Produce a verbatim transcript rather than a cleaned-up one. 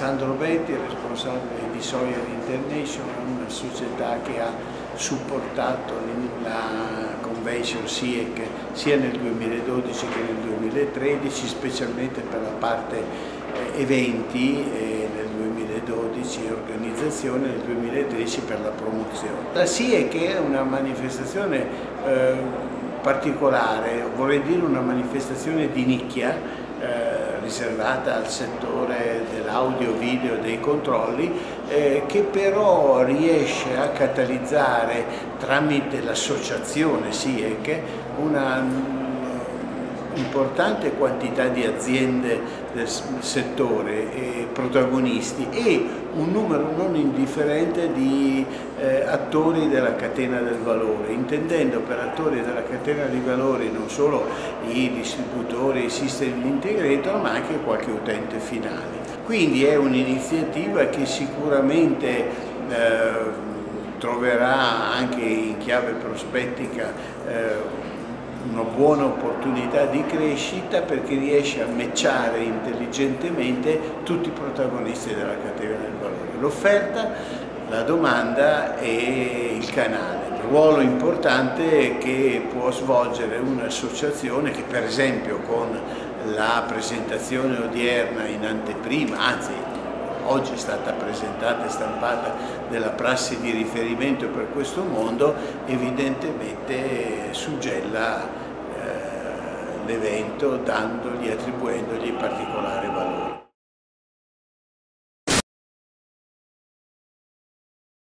Alessandro Betti, responsabile di Sawyer International, una società che ha supportato la convention S I E C sia nel duemiladodici che nel duemilatredici, specialmente per la parte eh, eventi eh, nel duemiladodici e organizzazione nel duemilatredici per la promozione. La S I E C è una manifestazione eh, particolare, vorrei dire una manifestazione di nicchia, Eh, riservata al settore dell'audio, video, dei controlli, eh, che però riesce a catalizzare tramite l'associazione S I E C una importante quantità di aziende del settore e protagonisti e un numero non indifferente di eh, attori della catena del valore, intendendo per attori della catena di valore non solo i distributori, i system integrator, ma anche qualche utente finale. Quindi è un'iniziativa che sicuramente eh, troverà anche in chiave prospettica eh, una buona opportunità di crescita, perché riesce a matchare intelligentemente tutti i protagonisti della catena del valore, l'offerta, la domanda e il canale. Il ruolo importante che può svolgere un'associazione che, per esempio, con la presentazione odierna in anteprima, anzi oggi è stata presentata e stampata della prassi di riferimento per questo mondo, evidentemente suggella eh, l'evento, dandogli, attribuendogli particolare valore.